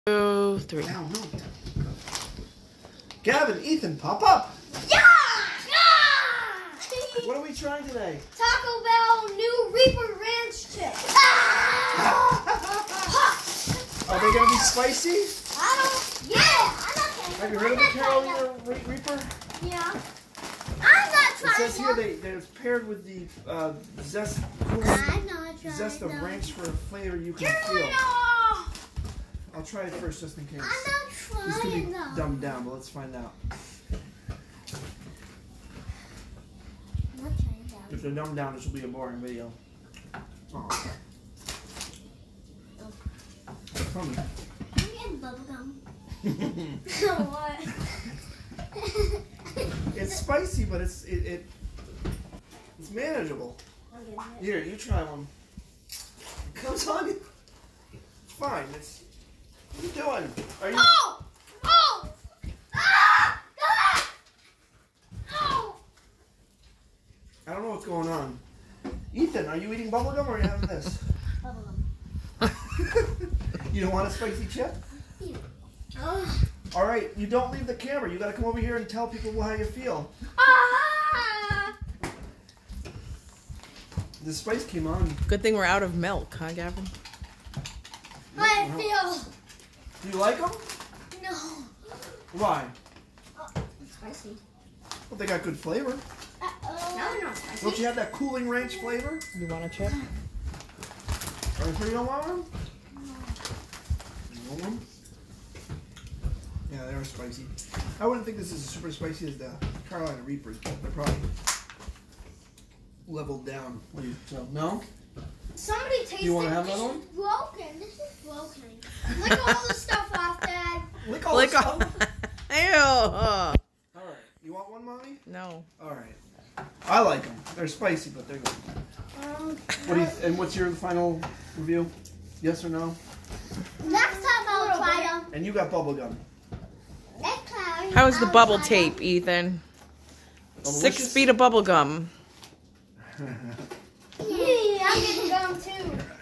2, 3. Now, no. Gavin, Ethan, pop up. Yeah! What are we trying today? Taco Bell new Reaper Ranch chips. Are they going to be spicy? I'm Have you heard of the Carolina Reaper? Yeah. I'm not It trying says here that it's paired with the zest of ranch for a flavor you can feel. I'll try it first just in case. I'm not trying This could be dumbed down, but let's find out. If they're dumbed down, this will be a boring video. Oh. Funny. I'm getting bubblegum. What? It's spicy, but it's manageable. I'm getting it. Here, you try one. Comes on. It's fine. What are you doing? Are you? Oh! Oh! Ah! Oh! I don't know what's going on. Ethan, are you eating bubblegum or are you having this? Bubblegum. You don't want a spicy chip? All right, you don't leave the camera. You got to come over here and tell people how you feel. Ah! The spice came on. Good thing we're out of milk, huh, Gavin? How I feel? Do you like them? No. Why? It's spicy. Well, they got good flavor. No, they're not spicy. Don't you have that cooling ranch flavor? You want a chip? Are you sure you don't want one? You want one? Yeah, they are spicy. I wouldn't think this is as super spicy as the Carolina Reapers, but they're probably leveled down. What do you? So no? Somebody tasted You want to have this another is one? broken. This is broken. Lick all the stuff off, Dad. Lick all the stuff. Ew. All right. You want one, Mommy? No. All right. I like them. They're spicy, but they're good. What do you? And what's your final review? Yes or no? Next time I'll try them. And you got bubble gum. Next time. How's the I'll bubble try tape, them. Ethan? Delicious? 6 feet of bubble gum. Yeah, I'm getting gum too.